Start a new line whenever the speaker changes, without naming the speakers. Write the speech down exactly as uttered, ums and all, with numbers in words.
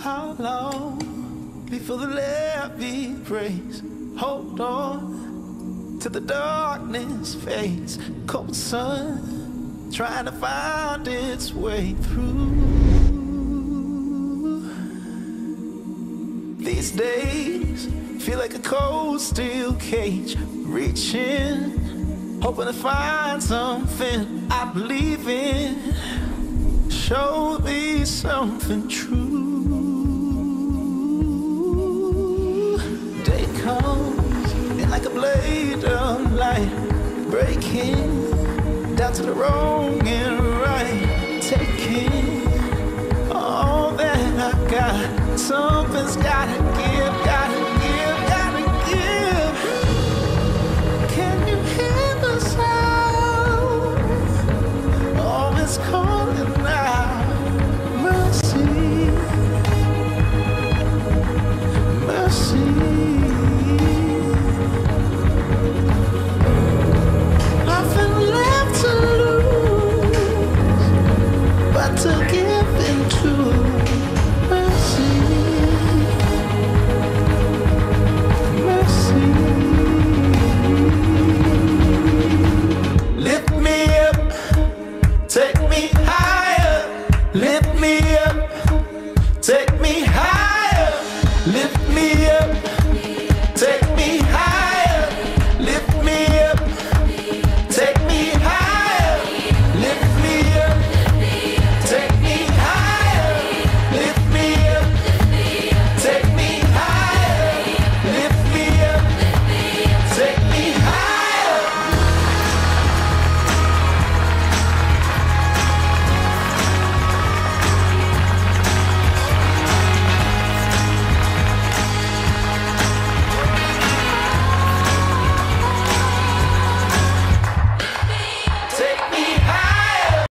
How long before the levee breaks? Hold on till the darkness fades. Cold sun trying to find its way through. These days feel like a cold steel cage, reaching, hoping to find something I believe in. Show me something true. Day comes in like a blade of light, breaking down to the wrong and right, taking all that I got. Something's gotta give.